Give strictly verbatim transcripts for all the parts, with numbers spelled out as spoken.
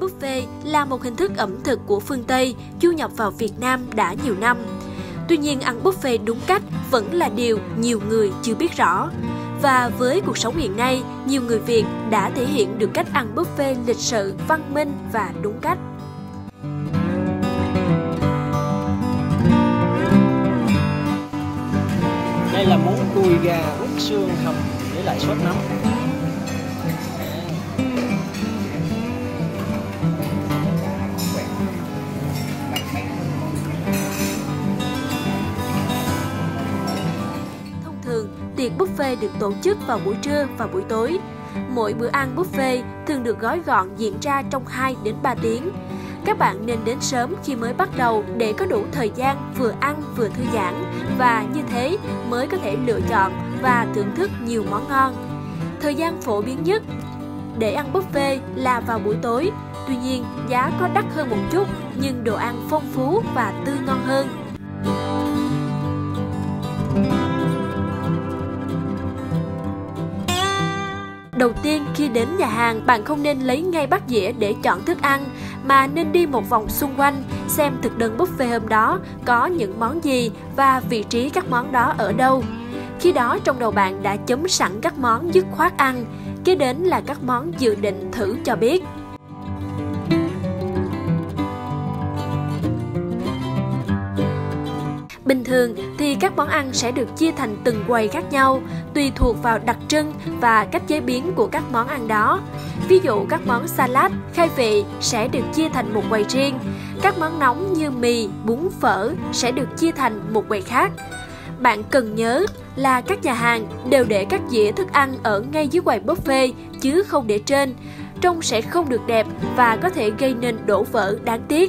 buffet là một hình thức ẩm thực của phương Tây du nhập vào Việt Nam đã nhiều năm. Tuy nhiên, ăn buffet đúng cách vẫn là điều nhiều người chưa biết rõ. Và với cuộc sống hiện nay, nhiều người Việt đã thể hiện được cách ăn buffet lịch sự, văn minh và đúng cách. Đây là món đùi gà úp xương hầm với lại sốt nấm. Thông thường, tiệc buffet được tổ chức vào buổi trưa và buổi tối. Mỗi bữa ăn buffet thường được gói gọn diễn ra trong hai đến ba tiếng. Các bạn nên đến sớm khi mới bắt đầu để có đủ thời gian vừa ăn vừa thư giãn, và như thế mới có thể lựa chọn và thưởng thức nhiều món ngon. Thời gian phổ biến nhất để ăn buffet là vào buổi tối. Tuy nhiên, giá có đắt hơn một chút nhưng đồ ăn phong phú và tươi ngon hơn. Đầu tiên, khi đến nhà hàng, bạn không nên lấy ngay bát dĩa để chọn thức ăn, mà nên đi một vòng xung quanh, xem thực đơn buffet hôm đó có những món gì và vị trí các món đó ở đâu. Khi đó trong đầu bạn đã chấm sẵn các món dứt khoát ăn, kế đến là các món dự định thử cho biết. Bình thường thì các món ăn sẽ được chia thành từng quầy khác nhau, tùy thuộc vào đặc trưng và cách chế biến của các món ăn đó. Ví dụ các món salad, khai vị sẽ được chia thành một quầy riêng. Các món nóng như mì, bún, phở sẽ được chia thành một quầy khác. Bạn cần nhớ là các nhà hàng đều để các dĩa thức ăn ở ngay dưới quầy buffet chứ không để trên. Trông sẽ không được đẹp và có thể gây nên đổ vỡ đáng tiếc.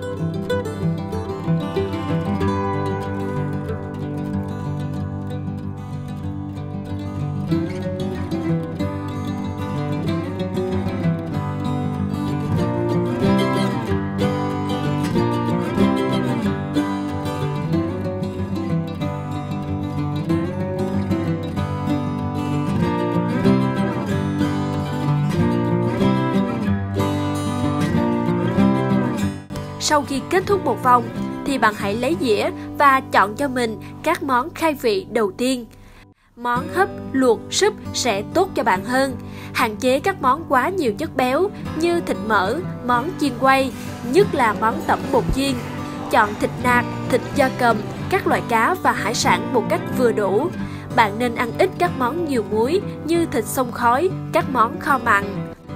Sau khi kết thúc một vòng, thì bạn hãy lấy dĩa và chọn cho mình các món khai vị đầu tiên. Món hấp, luộc, súp sẽ tốt cho bạn hơn. Hạn chế các món quá nhiều chất béo như thịt mỡ, món chiên quay, nhất là món tẩm bột chiên. Chọn thịt nạc, thịt gia cầm, các loại cá và hải sản một cách vừa đủ. Bạn nên ăn ít các món nhiều muối như thịt xông khói, các món kho mặn.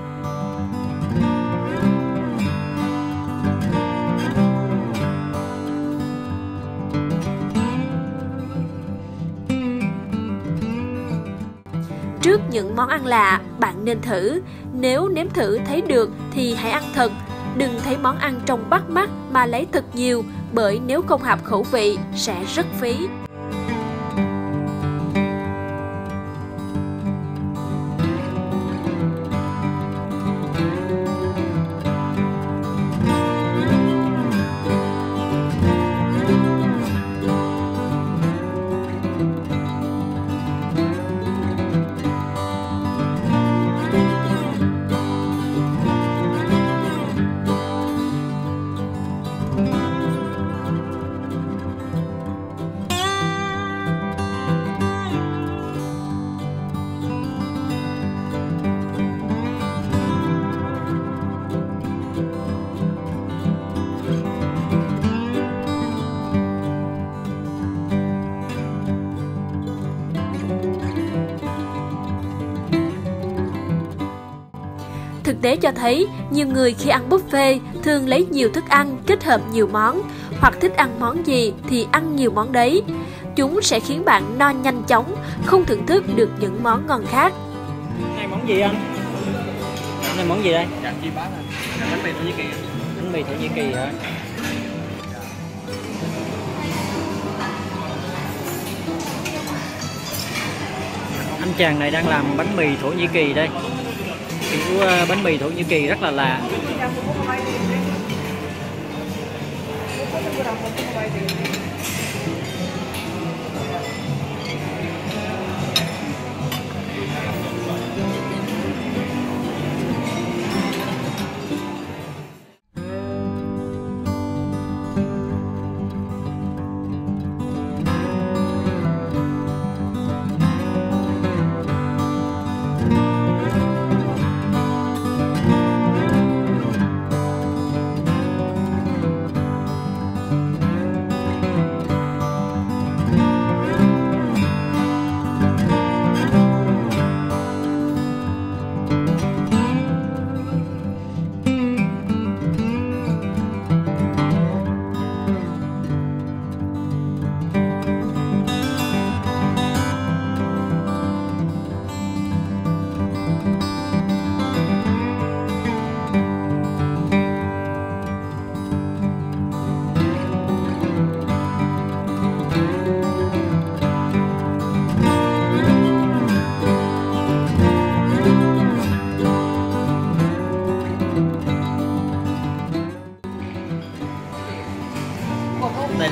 Trước những món ăn lạ, bạn nên thử. Nếu nếm thử thấy được thì hãy ăn thật. Đừng thấy món ăn trông bắt mắt mà lấy thật nhiều, bởi nếu không hợp khẩu vị sẽ rất phí. Thực tế cho thấy, nhiều người khi ăn buffet thường lấy nhiều thức ăn kết hợp nhiều món, hoặc thích ăn món gì thì ăn nhiều món đấy. Chúng sẽ khiến bạn no nhanh chóng, không thưởng thức được những món ngon khác. Này món gì anh? Này món gì đây? Dạ, chi bát anh. Bánh mì Thổ Nhĩ Kỳ. Bánh mì Thổ Nhĩ Kỳ hả? Anh chàng này đang làm bánh mì Thổ Nhĩ Kỳ đây. Kiểu bánh mì Thổ Nhĩ Kỳ rất là lạ.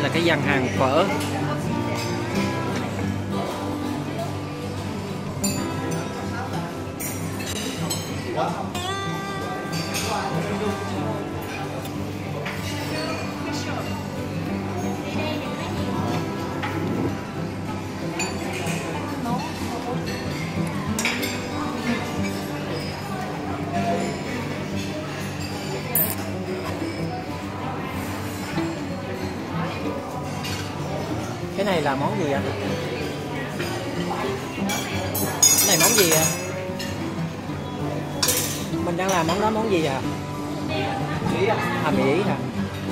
là cái dàn hàng phở. Cái này là món gì ạ? Cái này món gì ạ? Mình đang làm món đó món gì ạ? À, mì Ý hả?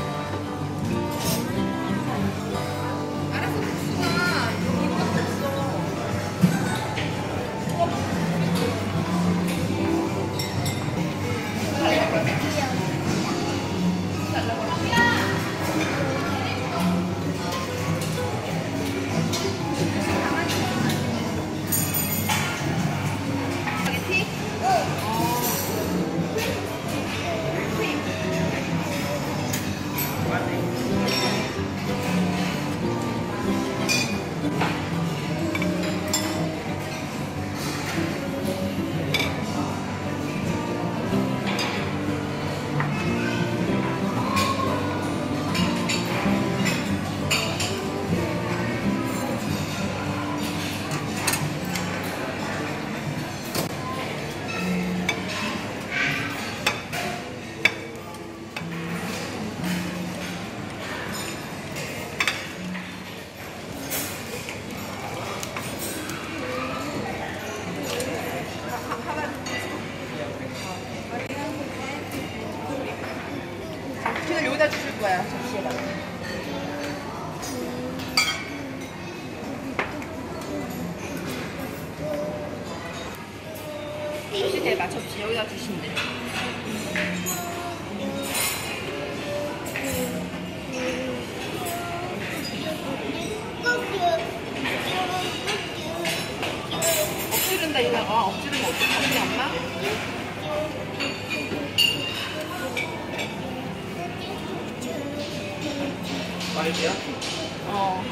지금 여기다 주실 거야. 잠시만. 시대에 맞춰 여기다 주시면 돼요. 엎지른다 이거. 아 엎지르면 어떡하지 엄마? 맛있어요? 어.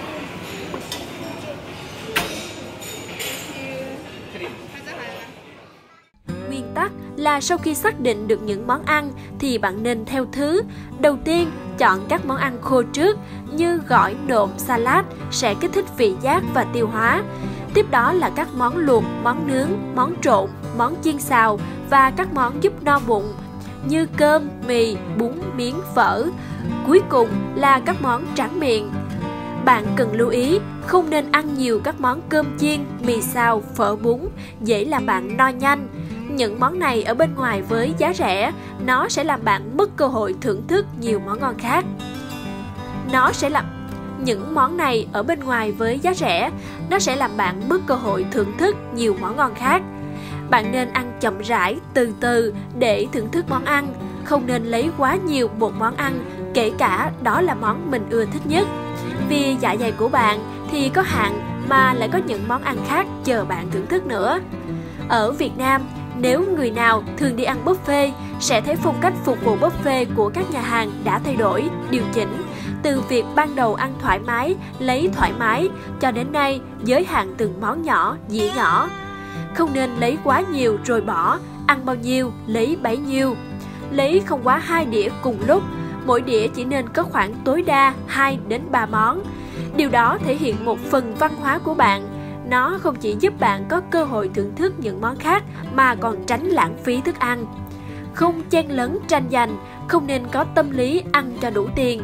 Nguyên tắc là sau khi xác định được những món ăn thì bạn nên theo thứ. Đầu tiên, chọn các món ăn khô trước như gỏi, nộm, salad sẽ kích thích vị giác và tiêu hóa. Tiếp đó là các món luộc, món nướng, món trộn, món chiên xào và các món giúp no bụng như cơm, mì, bún, miến, phở. Cuối cùng là các món tráng miệng. Bạn cần lưu ý không nên ăn nhiều các món cơm chiên, mì xào, phở bún, dễ làm bạn no nhanh. Những món này ở bên ngoài với giá rẻ, nó sẽ làm bạn mất cơ hội thưởng thức nhiều món ngon khác. Nó sẽ làm những món này ở bên ngoài với giá rẻ, nó sẽ làm bạn mất cơ hội thưởng thức nhiều món ngon khác. Bạn nên ăn chậm rãi, từ từ để thưởng thức món ăn, không nên lấy quá nhiều một món ăn, kể cả đó là món mình ưa thích nhất. Vì dạ dày của bạn thì có hạn mà lại có những món ăn khác chờ bạn thưởng thức nữa. Ở Việt Nam, nếu người nào thường đi ăn buffet sẽ thấy phong cách phục vụ buffet của các nhà hàng đã thay đổi, điều chỉnh. Từ việc ban đầu ăn thoải mái, lấy thoải mái, cho đến nay giới hạn từng món nhỏ, dĩa nhỏ. Không nên lấy quá nhiều rồi bỏ, ăn bao nhiêu, lấy bấy nhiêu. Lấy không quá hai đĩa cùng lúc, mỗi đĩa chỉ nên có khoảng tối đa hai đến ba món. Điều đó thể hiện một phần văn hóa của bạn. Nó không chỉ giúp bạn có cơ hội thưởng thức những món khác mà còn tránh lãng phí thức ăn. Không chen lấn tranh giành, không nên có tâm lý ăn cho đủ tiền.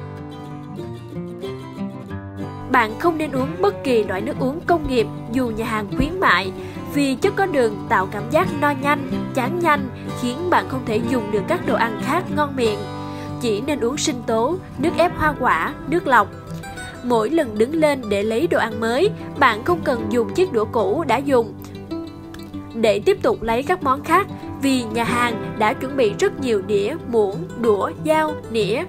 Bạn không nên uống bất kỳ loại nước uống công nghiệp dù nhà hàng khuyến mại, vì chất có đường tạo cảm giác no nhanh, chán nhanh, khiến bạn không thể dùng được các đồ ăn khác ngon miệng. Chỉ nên uống sinh tố, nước ép hoa quả, nước lọc. Mỗi lần đứng lên để lấy đồ ăn mới, bạn không cần dùng chiếc đũa cũ đã dùng để tiếp tục lấy các món khác, vì nhà hàng đã chuẩn bị rất nhiều đĩa, muỗng, đũa, dao, nĩa.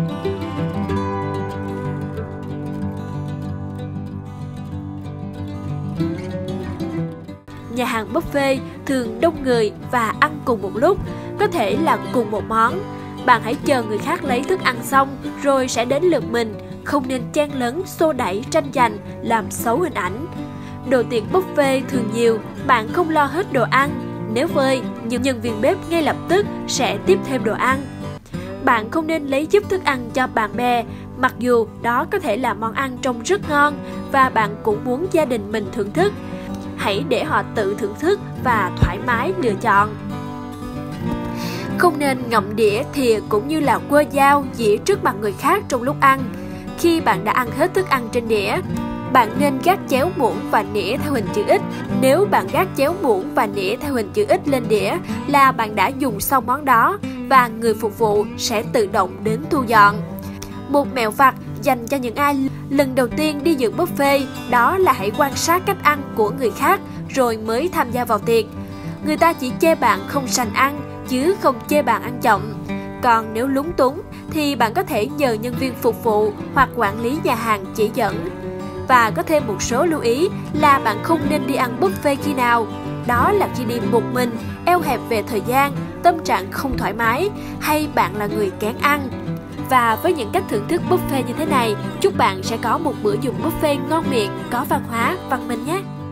Nhà hàng buffet thường đông người và ăn cùng một lúc, có thể là cùng một món. Bạn hãy chờ người khác lấy thức ăn xong rồi sẽ đến lượt mình, không nên chen lấn, xô đẩy, tranh giành, làm xấu hình ảnh. Đồ tiệc buffet thường nhiều, bạn không lo hết đồ ăn. Nếu vơi, những nhân viên bếp ngay lập tức sẽ tiếp thêm đồ ăn. Bạn không nên lấy giúp thức ăn cho bạn bè, mặc dù đó có thể là món ăn trông rất ngon và bạn cũng muốn gia đình mình thưởng thức. Hãy để họ tự thưởng thức và thoải mái lựa chọn. Không nên ngậm đĩa, thìa cũng như là quơ dao, dĩa trước mặt người khác trong lúc ăn. Khi bạn đã ăn hết thức ăn trên đĩa, bạn nên gác chéo muỗng và nĩa theo hình chữ X. Nếu bạn gác chéo muỗng và nĩa theo hình chữ X lên đĩa là bạn đã dùng xong món đó và người phục vụ sẽ tự động đến thu dọn. Một mẹo vặt dành cho những ai lần đầu tiên đi dự buffet đó là hãy quan sát cách ăn của người khác rồi mới tham gia vào tiệc. Người ta chỉ chê bạn không sành ăn chứ không chê bạn ăn chậm. Còn nếu lúng túng thì bạn có thể nhờ nhân viên phục vụ hoặc quản lý nhà hàng chỉ dẫn. Và có thêm một số lưu ý là bạn không nên đi ăn buffet khi nào. Đó là khi đi một mình, eo hẹp về thời gian, tâm trạng không thoải mái hay bạn là người kén ăn. Và với những cách thưởng thức buffet như thế này, chúc bạn sẽ có một bữa dùng buffet ngon miệng, có văn hóa, văn minh nhé!